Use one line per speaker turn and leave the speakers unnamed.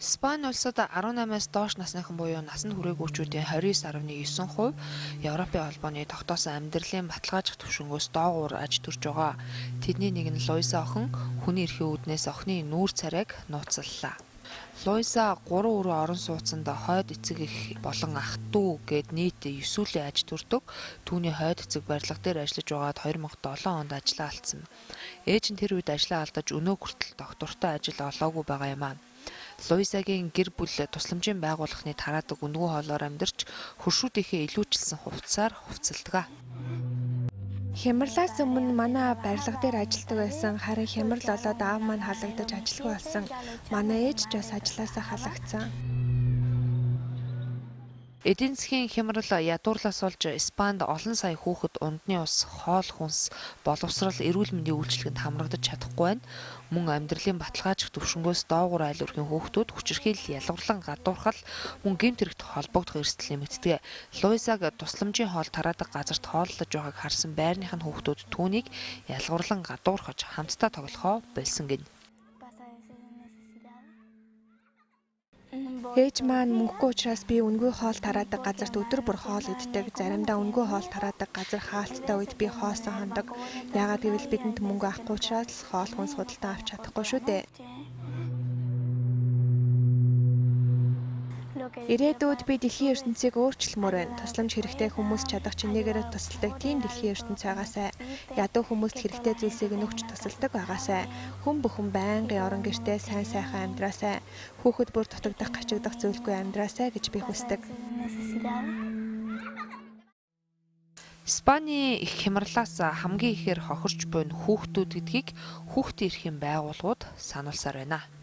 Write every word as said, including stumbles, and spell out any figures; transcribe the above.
Спани улсад арван намаас доош насныхан буюу насанд хүрээгүйчүүдийн хорин девять гаруй девять хувь Европын холбооны тогтоосон амьдралын баталгаажих түвшингөөс доогуур аж төрж байгаа. Тэдний нэг нь Луиза охин хүний эрхийн үүднээс охины нүүр царайг нууцлалаа. Луиза гурван өрөө орон сууцанд хойд эцэг эх болон ах дүү гээд нийт девять сүүлийн аж төрдөг. Түүний хойд эцэг барилга дээр ажиллаж байгаад две thousand seven онд ажлаа алдсан. Ээж нь тэр үед ажлаа алдаж өнөө хүртэл доктортой ажил олоогүй байгаа юм аа. Луизагийн гэр бүл тусламжийн байгууллагын тараадаг үнгүү хоолоор амьдарч хөршүүдийнхээ илүүчилсэн хувцсаар хувцалдаг.
Хямралаас өмнө манай барилга дээр ажилладаг байсан. Харин хямрал болоод аав маань халагдаж ажилгүй болсон. Манай ээж ч бас ажилласаа халагдсан.
Эдийн засгийн хямрал ядуурлаас олж Испанид олон сая хүүхэд ундны ус, хоол хүнс, боловсрал, эрүүл мэндийн үйлчилгээнд хамрагдаж чадахгүй байна. Мөн амьдралын баталгаажих түвшингөөс доогуур айл өрхийн хүүхдүүд хүчирхийлэл, ялгарлан гадуурхал, мөн гэмт хэрэгт холбогдох эрсдэл нэмэгддэг. Луизаг тусламжийн хоол тараадаг газарт хооллож байгааг харсан байрных нь хүүхдүүд түүнийг ялгарлан гадуурхаж хамтдаа тоглохоо болсон гэнэ.
Ээж маань мөнгөгүй учраас би үнгүй хоол тараадаг газарт өдөр бүр хоол иддэг. Заримдаа үнгүй хоол тараадаг газар хаалттай үед би хоосон хондог. Яагаад гэвэл бидэнд мөнгө авахгүй учраас хоол хүнс худалдан авч чадахгүй шүү дээ. Ирээдүйд би дэлхийн ертөнцийг өөрчлөмөр байна. Тусламж хэрэгтэй хүмүүс чадах чинээгээр тусалдаг тийм дэлхийн ертөнц байгаасай. Ядуу хүмүүст хэрэгтэй зүйлсийг нөгч тусалдаг байгаасай. Хүн бүхэн байнгын орон гэртээ сайн сайхан амьдраасай. Хүүхэд бүр дутагдах, гачигдах зүйлгүй амьдраасай гэж би хүсдэг.
Спани их хямралаас хамгийн ихээр хохирч буйн хүүхдүүд гэдгийг хүүхдийн эрхийн байгууллагууд сануулсаар байна.